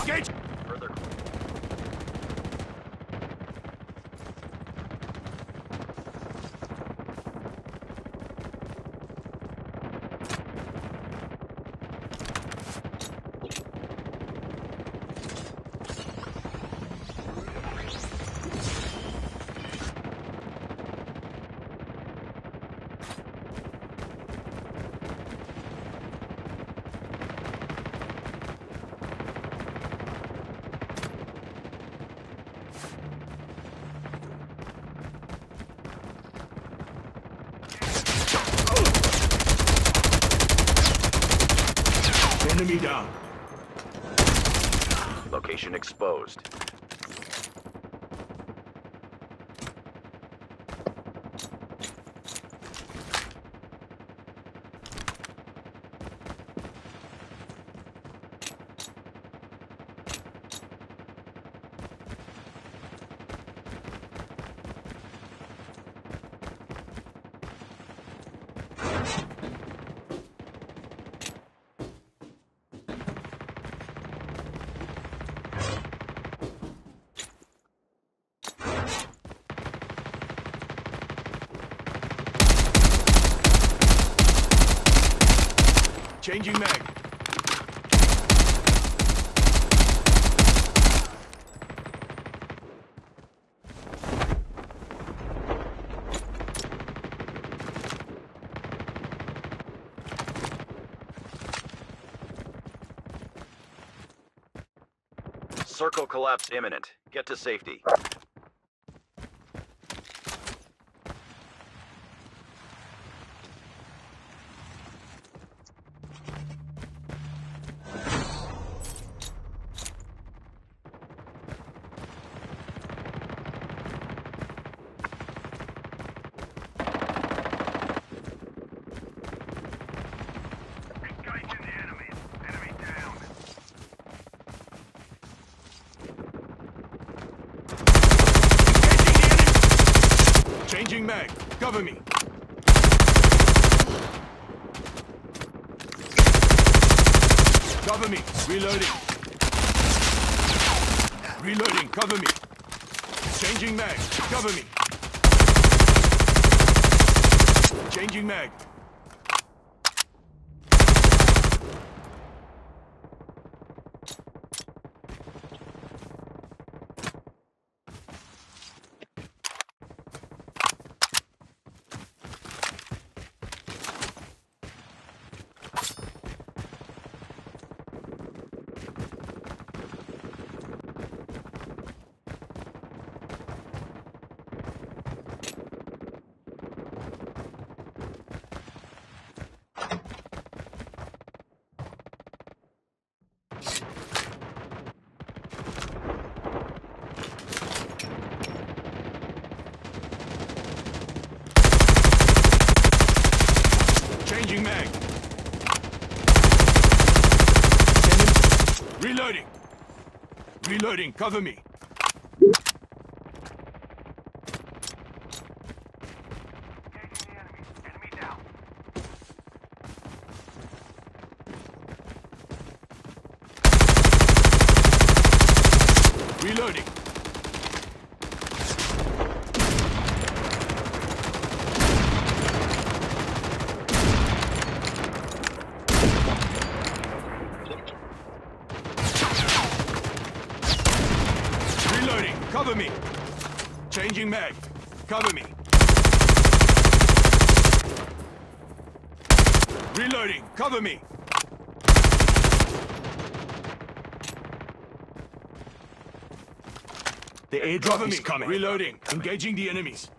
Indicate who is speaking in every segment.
Speaker 1: Engage!
Speaker 2: Further.
Speaker 1: Enemy down.
Speaker 2: Location exposed.
Speaker 1: Changing mag.
Speaker 2: Circle collapse imminent. Get to safety.
Speaker 1: Changing mag. Cover me. Cover me. Reloading. Reloading. Cover me. Changing mag. Cover me. Changing mag. Changing mag. Reloading. Reloading. Cover me.
Speaker 3: Enemy down.
Speaker 1: Reloading. Reloading. Cover me. Changing mag. Cover me. Reloading. Cover me.
Speaker 4: The airdrop is coming.
Speaker 1: Reloading. Engaging the enemies.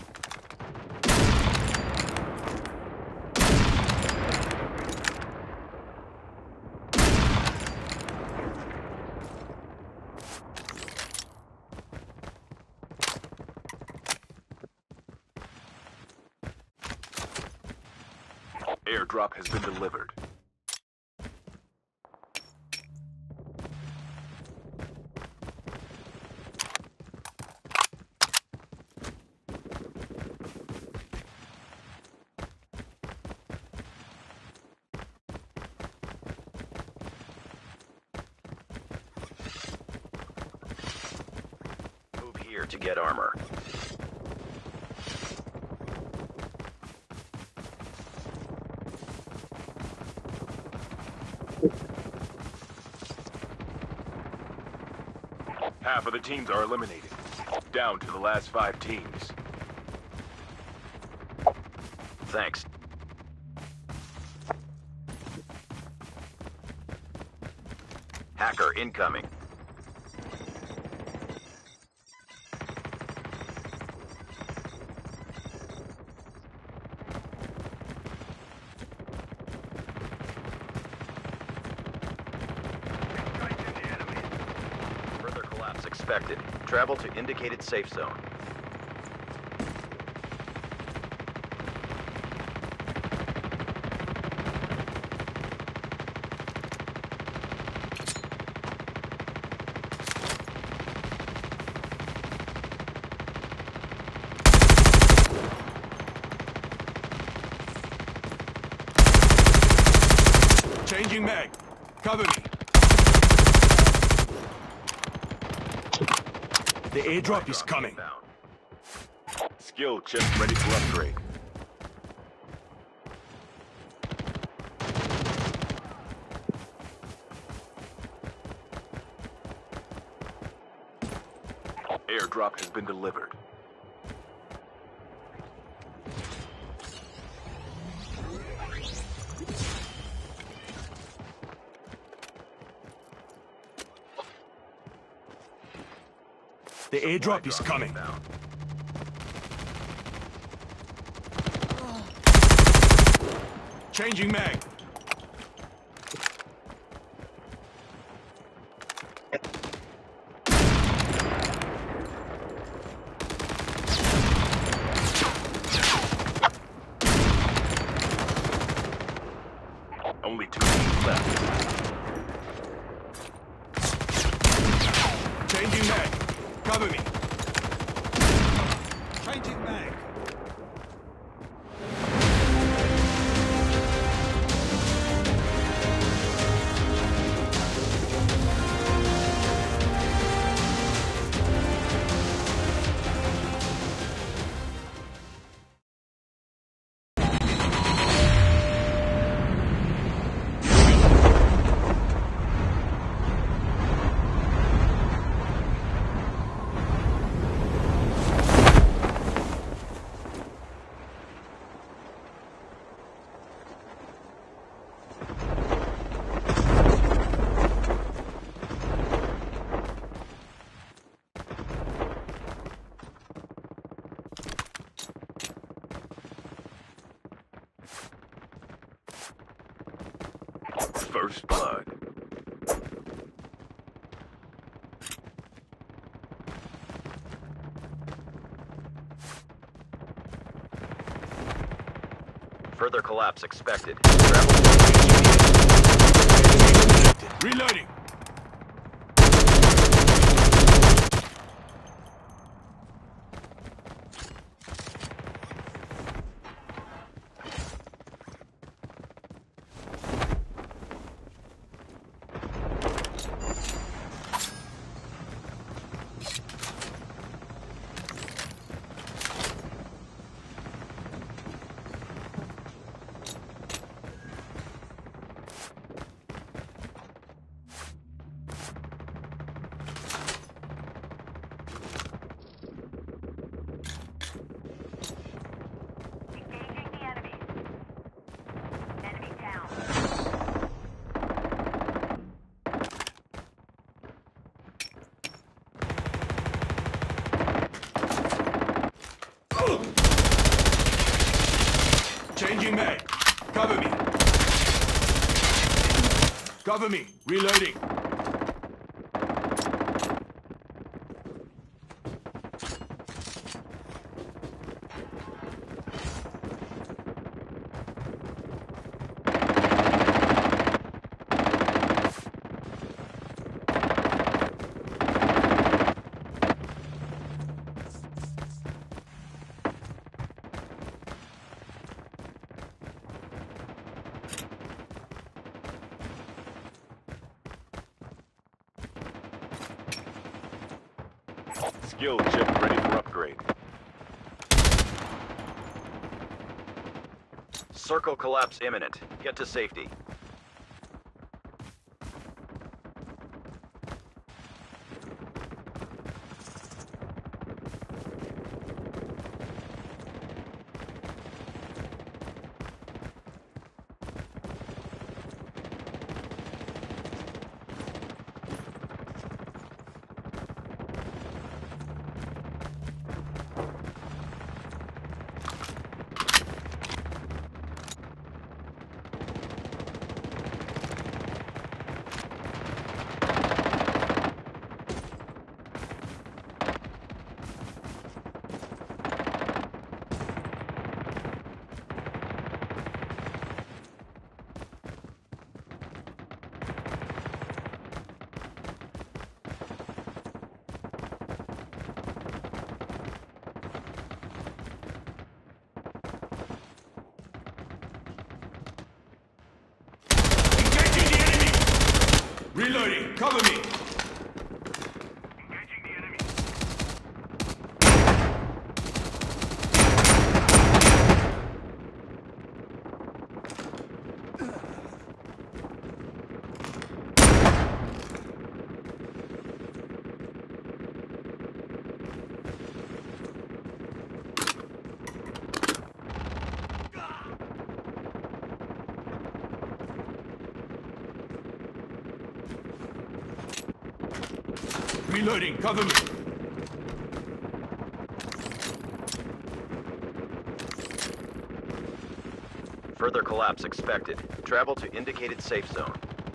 Speaker 2: Airdrop has been delivered. here to get armor.
Speaker 1: Half of the teams are eliminated. Down to the last 5 teams.
Speaker 2: Thanks. Hacker incoming. Further collapse expected. Travel to indicated safe zone.
Speaker 1: Changing mag. Cover me. The airdrop is coming. Skill chip ready for upgrade. Airdrop has been delivered. The airdrop is coming. Changing mag. Only 2 teams left. Changing mag. Cover me. Changing mag. First blood.
Speaker 2: Further collapse expected.
Speaker 1: Reloading. Changing mag. Cover me. Cover me. Reloading. Skill chip ready for upgrade.
Speaker 2: Circle collapse imminent. Get to safety.
Speaker 3: Reloading, cover me!
Speaker 1: Engaging the enemy.
Speaker 3: Reloading, cover me!
Speaker 2: Further collapse expected. Travel to indicated safe zone.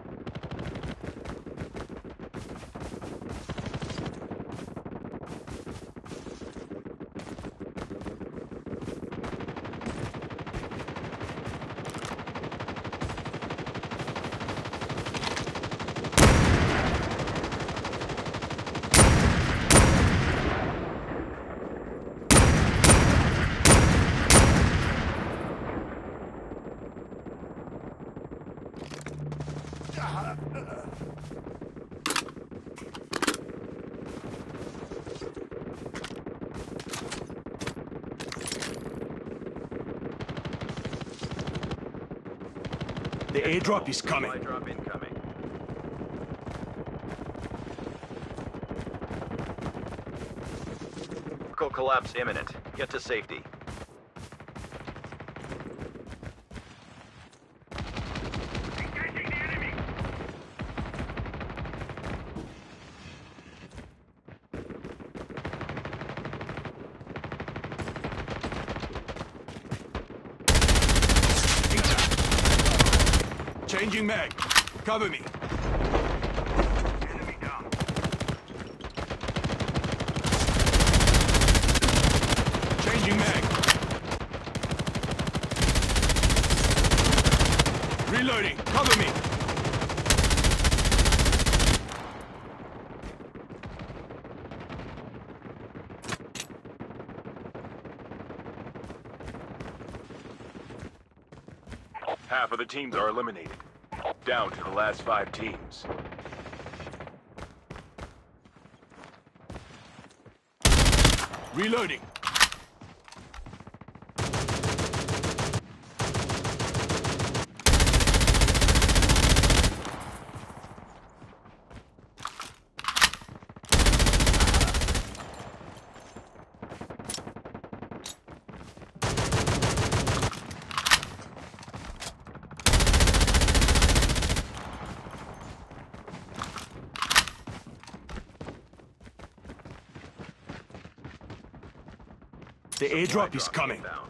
Speaker 3: The airdrop is coming.
Speaker 2: Supply drop incoming. Circle collapse imminent. Get to safety.
Speaker 1: Engaging the enemy.
Speaker 3: Changing mag. Cover me.
Speaker 1: Enemy down.
Speaker 3: Changing mag. Reloading. Cover me.
Speaker 1: Half of the teams are eliminated. Down to the last 5 teams.
Speaker 3: Reloading. The airdrop is coming.
Speaker 2: Inbound.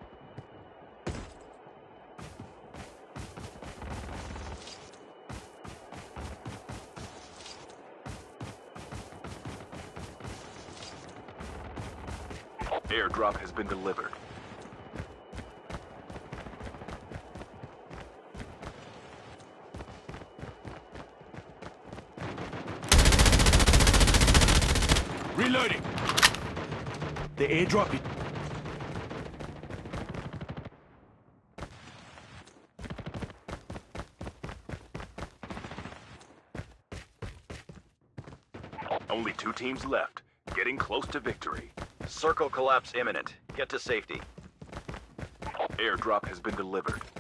Speaker 1: Airdrop has been delivered.
Speaker 3: Reloading. The airdrop is...
Speaker 1: Only 2 teams left. Getting close to victory.
Speaker 2: Circle collapse imminent. Get to safety.
Speaker 1: Airdrop has been delivered.